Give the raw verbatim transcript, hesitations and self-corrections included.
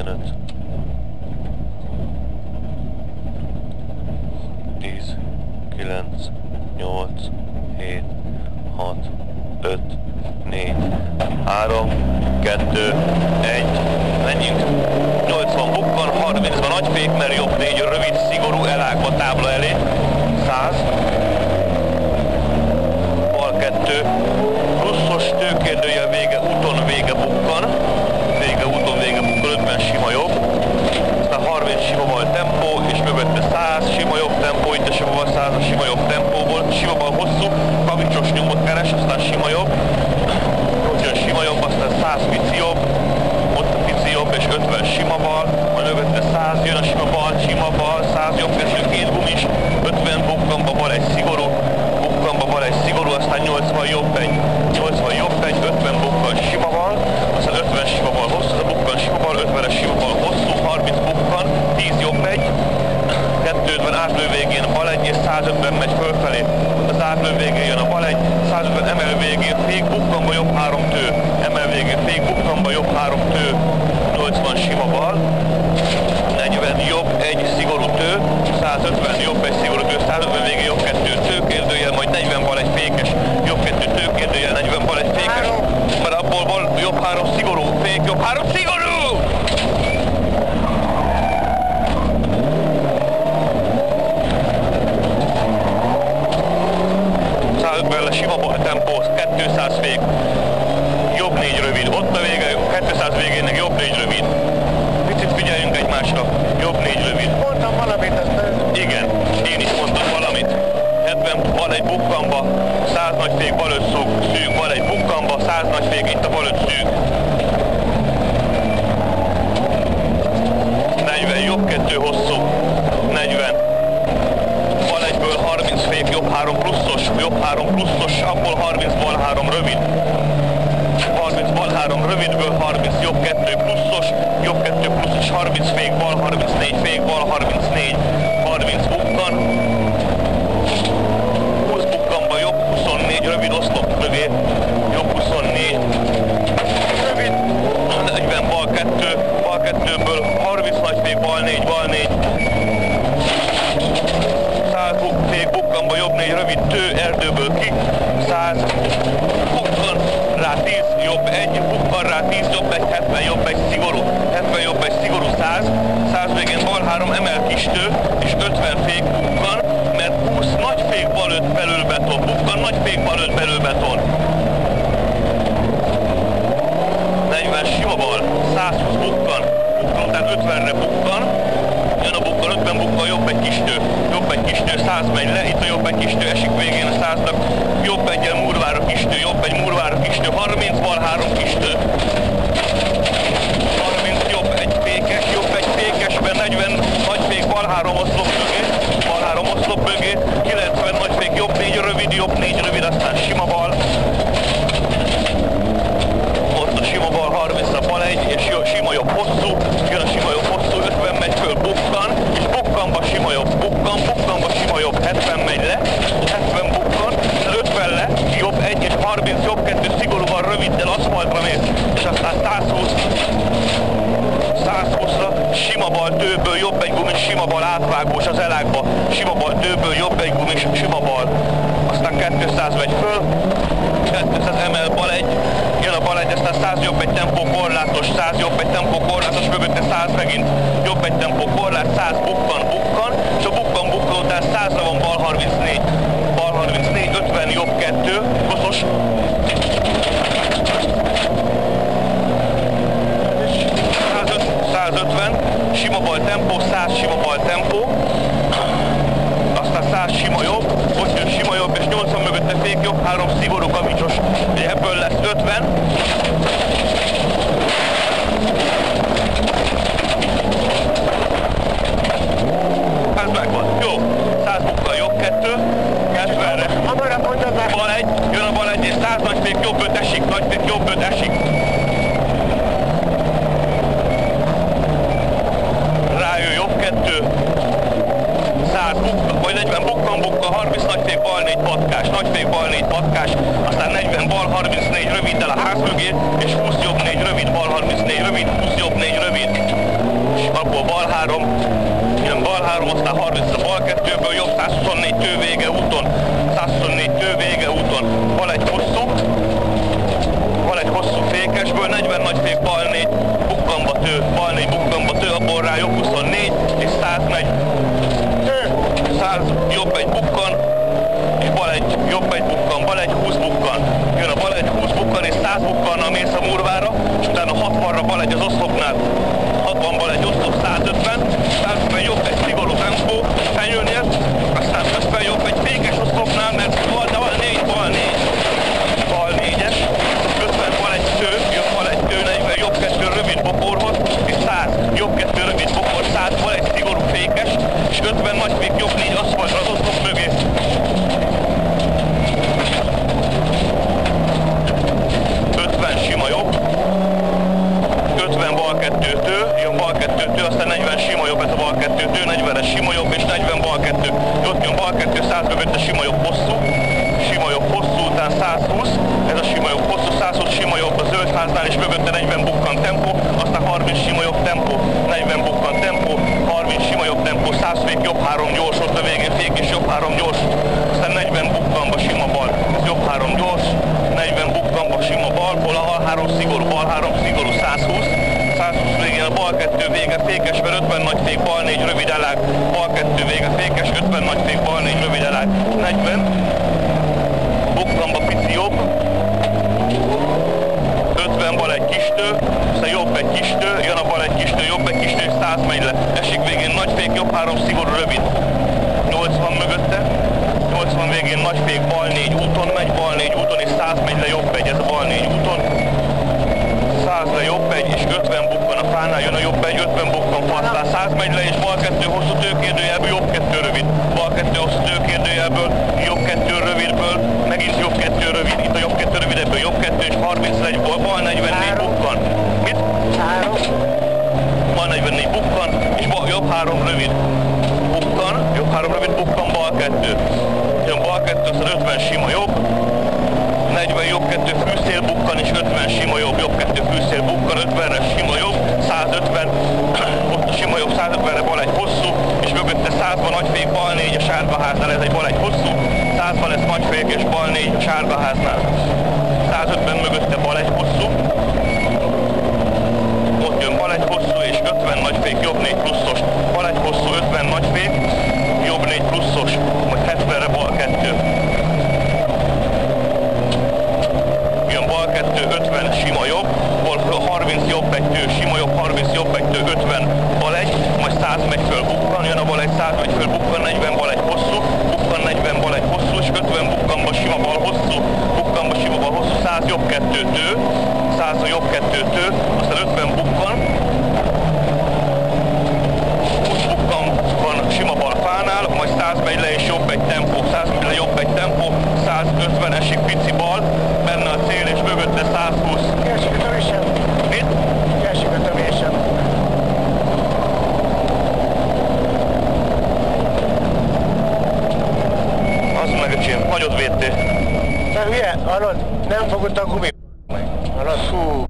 tizenöt, tíz, kilenc, nyolc, hét, hat, öt, négy, három, kettő, egy, menjünk, nyolcvan bukkan, harmincban nagyfék, mert jobb négy, rövid, szigorú, elágva tábla elé, száz, bal kettő, pluszos tőkérdője vége, úton vége bukkan, vége, úton vége bukkan, ötven sima jobb, aztán harminc sima bal tempó, és mögötte száz sima jobb tempó, itt a sima bal száz a sima jobb tempóból, sima bal hosszú, kavicsos nyomot keres, aztán sima jobb, ott jön sima jobb, aztán száz pici jobb, ott a pici jobb, és ötven sima bal, majd mögötte száz jön a sima bal, sima bal, száz jobb, kettő, két gumis, ötven bukkanba bal egy szigorú, bukkanba bal egy szigorú, aztán nyolcvan jobb egy, nyolcvan jobb egy, ötven bukkan sima bal, aztán ötven sima bal hosszú, a bukkan sima bal, ötvenes sima bal hosszú, harminc bukkan, tíz jobb egy, kettőtven átlő végén bal egy, és százötven megy fölfelé, az átlő végén jön a bal egy, százötven emel végén, fék bukkanba jobb három tő, emel végén, fék bukkanba jobb három tő, nyolcvan sima bal, negyven jobb egy szigorú tő, százötven jobb egy szigorú tő, százötven végén jobb kettő tőkérdőjel, majd negyven bal egy fékes, jobb kettő tőkérdőjel, negyven bal egy fékes, mert abból bal jobb három szigorú, fék jobb három szigorú! százötven le sima bal tempó, kétszáz fék, jobb négy rövid, ott a vége, kétszáz végének jobb négy rövid. Picit figyeljünk egymásra, jobb négy rövid. Mondtam valamit, ezt igen, én is mondtam valamit. hetven bal egy bukkamba, száz nagy fék bal öt szűk, bal egy bukkamba, száz nagy fék itt a bal öt szűk. negyven jobb kettő hosszú, negyven. Bal egyből harminc fék, jobb három pluszos, jobb három pluszos, abból harminc bal három rövid. harminc bal három rövidből, harminc jobb kettő pluszos, jobb kettő pluszos, harminc fék bal, harmincnégy fék bal, harmincnégy, harminc bukkan, húsz bukkanba jobb, huszonnégy rövid oszlop mögé, jobb huszonnégy, rövid, negyven bal kettő, bal kettőből, harminc nagy fék bal négy, bal négy, száz buk, fék bukkanba jobb négy rövid tő, erdőből ki, száz bukkan, rá tíz, jobb egy, bukkan rá tíz, jobb egy, hetven, jobb egy, szigorú, hetven, jobb egy, szigorú, száz, száz végén bal három, emel kis tő, és ötven fék bukkan, mert húsz nagy fék bal öt belül beton, bukkan, nagy fék bal öt belül beton. negyven sima bal, százhúsz bukkan, bukkan, tehát ötvenre bukkan, jön a bukkan, ötven bukkan, jobb egy kis tő, jobb egy kis tő, száz megy le, itt a jobb egy kis tő, esik végén a száznak, jobb egyen murvára kis tő, jobb egy murvára kis tő, harminc bal három kis tő, harminc jobb egy fékes, jobb egy fékesben, negyven nagy fék bal három oszlop mögé, bal három oszlop mögé, kilencven nagy fék, jobb négy rövid, jobb négy rövid, aztán sima bal, ott a sima bal harminc a bal egy, és jó, sima jobb hosszú, jön a sima jobb hosszú, ötven megy föl, bukkan, és bukkanba sima jobb, bukkan, bukkanba sima jobb, hetven megy le, hetven bukkan, ötven le, jobb egy és harminc, jobb kettő szigorúan röviddel aszfaltra mész, és aztán százhúsz, százhúszra sima bal tőből, jobb egy gumis, sima bal átvágós az elágba, sima bal tőből, jobb egy gumis, sima bal, aztán kétszáz megy föl, kétszáz emel bal egy, jön a bal egy, aztán száz jobb egy tempó korlátos, száz jobb egy tempó korlátos, mögötte száz megint jobb egy tempó korlát, száz bukkan, bukkan, és a bukkan bukkan után százra van bal harmincnégy, bal harmincnégy, ötven jobb kettő, koszos, százötven, sima bal tempó, száz sima bal tempó, aztán száz sima jobb, ott jön sima jobb, és nyolcvan mögötte fék jobb, három szigorú kavicsos, ebből lesz ötven. száz megvan, jó, száz bukkal jobb kettő, hetvenre, bal egy, jön a bal egy, és száz nagy fék jobb öt esik, nagy fék jobb öt esik. Rájön jobb kettő, száz bukka, vagy negyven bukkan bukka, harminc nagyfék bal négy patkás, nagyfék bal négy patkás, aztán negyven bal harmincnégy röviddel a ház mögé, és húsz jobb négy rövid, bal harmincnégy rövid, húsz jobb négy rövid. abból bal három, jön bal három, aztán harmincra bal kettőből jobb, százhuszonnégy tő vége úton, százhuszonnégy tő vége úton, bal egy hosszú, bal egy hosszú fékesből, negyven nagy fék, bal négy, bukkamba tő, bal négy, bukkamba tő, abból rá jobb huszonnégy, és száz megy, száz jobb egy bukkan, és bal egy, jobb egy bukkan, bal egy húsz bukkan, jön a bal egy húsz bukkan, és száz bukkannal mész a murvára, és utána hatvanra bal egy az oszlopnál, hatvan bal egy oszlop, százötven, százötven jobb egy szigorú tempó, fenyőnél, aztán ötven jobb egy fékes oszlopnál, mert bal, bal négy, bal négy, bal négyes, ötven bal egy tő, jobb bal egy tő, negyven jobb kettő rövid bokorhoz, és száz jobb kettő rövid bokor, száz bal egy szigorú fékes, és ötven nagy fék jobb négy aszfaltra az oszlop mögé. ötven sima jobb, ötven bal kettő tő, jön bal kettő tő, aztán negyven sima jobb, ez a bal kettő tő, negyvenes sima jobb, és negyven bal kettő. Ott jön bal kettő, száz mögötte sima jobb hosszú, sima jobb hosszú, után száz húsz, ez a sima jobb hosszú, száz húsz sima jobb a zöld háznál, és mögötte negyven bukkan tempó, aztán harminc sima jobb tempó, negyven bukkan tempó, harminc sima jobb tempó, száz fék jobb három gyors, ott a végén fék és jobb három gyors, aztán negyven bukkanba sima bal, ez jobb három gyors, negyven bukkanba sima bal, hol a három szigorú, bal három szigorú, száz húsz, száz húsz végén a bal kettő vége fékes, mert ötven nagy fék, bal négy rövid elág, bal kettő vége fékes, ötven nagy fék, bal négy rövid elág, negyven, bukkamba pici jobb, ötven bal egy kis tő, aztán jobb egy kis tő, jön a bal egy kis tő, jobb egy kis tő, és száz megy le, esik végén nagy fék, jobb három szigorú rövid, nyolcvan mögötte, nyolcvan végén nagy fék, bal négy úton megy, bal négy úton, és száz megy le, jobb egy, ez a bal négy úton, száz le, jobb egy, és ötven bukkan a fánál, jön a jobb egy, ötven bukkan fa, aztán száz megy le, és bal kettő hosszú tőkérdőjelből, jobb kettő rövid, bal kettő hosszú tőkérdőjelből, jobb kettő rövidből, megint jobb kettő rövid, itt a jobb kettő rövid, ebből jobb kettő, és harmincegy, bal negyvennégy bukkan. Mit? Három. Bal negyvennégy bukkan, és bal, jobb három rövid bukkan, jobb három rövid bukkan, bal kettő. Jön bal kettő, aztán ötven sima jobb, negyven jobb kettő fűszél bukkan, és ötven sima jobb, jobb kettő fűszél bukkan, ötvenre sima jobb, százötven, ott a sima jobb, százötvenre bal egy hosszú, és mögötte százban nagy fék, bal négy a sárga háznál, ez egy bal egy hosszú, százban lesz nagy fék, és bal négy a sárga háznál, százötven mögötte bal egy hosszú, ott jön bal egy hosszú, és ötven nagy fék, jobb négy pluszos, bal egy hosszú, ötven nagy fék, jobb négy pluszos, majd hetvenre bal kettő. Jön bal kettő, ötven sima jobb, harminc jobb egy tő, sima jobb, harminc jobb egy tő, ötven bal egy, majd száz megy föl bukkan, jön a bal egy, száz megy föl bukkan, negyven bal egy hosszú, bukkan negyven bal egy hosszú, és ötven bukkanba sima bal hosszú, bukkanba sima bal hosszú, száz jobb kettő tő, száz jobb kettő tő, aztán ötven bukkan, húsz bukkan van sima bal fánál, majd száz megy le, és jobb egy tempó, száz megy le, jobb egy tempó, százötven esik pici bal, benne a cél, és mögötte száz húsz. Kiesik a tövésem. Mit? Kiesik a tövésem. Az meg öcsém, nagyot védtél. De hülye, hallod? Nem fogott a gumi meg. Hallod? Fú.